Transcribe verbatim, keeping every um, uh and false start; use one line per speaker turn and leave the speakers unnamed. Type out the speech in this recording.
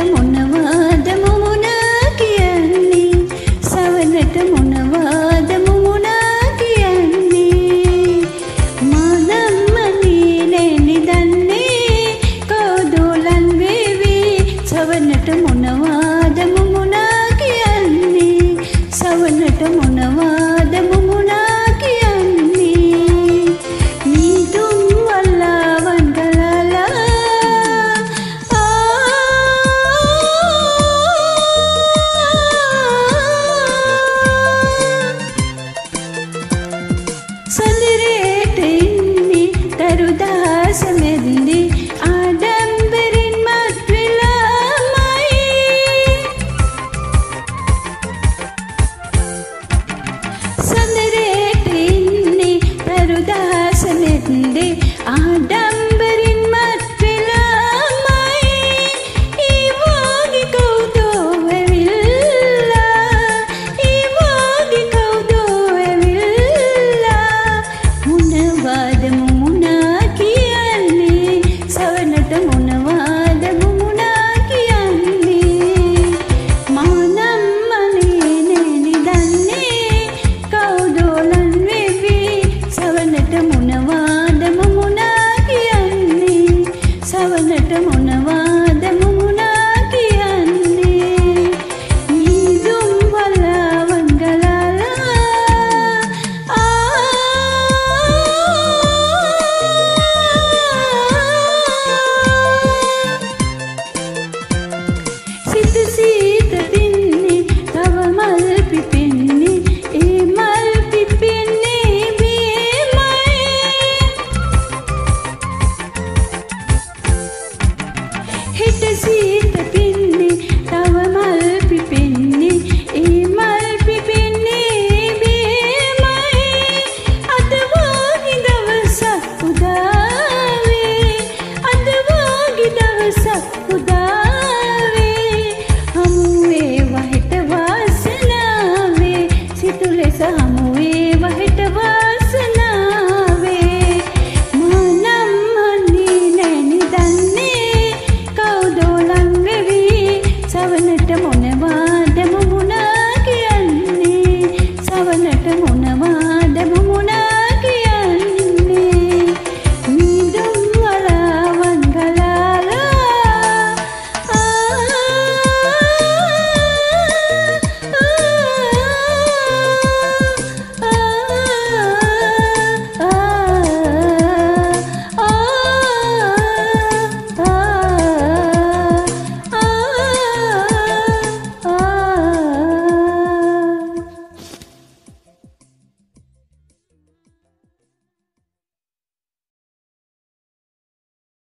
මොනවාද මුමුණ කියන්නේ සවනට මොනවාද මුමුණ කියන්නේ මානම්මනේ නැනි දන්නේ කෝදෝලන් වේවි සවනට මොනවාද මුමුණ කියන්නේ සවනට මොනවාද මුමුණ කියන්නේ නීදුම් වල්ලාවන් ගලලා සඳරේට ඉන්නේ දරුදාස මෙන්දි ආඩම්බරින් මත් වෙලාමයි සඳරේට ඉන්නේ දරුදාස මෙන්දි ආඩම්බරින් මත් වෙලාමයි ඒ වාගේ කවුදෝ ඇවිල්ලා ඒ වාගේ කවුදෝ ඇවිල්ලා මොනවාද මුමුණා කියන්නේ සවනට මොනවාද මුමුණා කියන්නේ මානම්මනේ නැනි දන්නේ කවුදෝලන් වෙවි සවනට මොනවාද මුමුණා කියන්නේ සවනට මොනවාද මුමුණා කියන්නේ නීදුම් වල්ලාවන් ගලලා සිත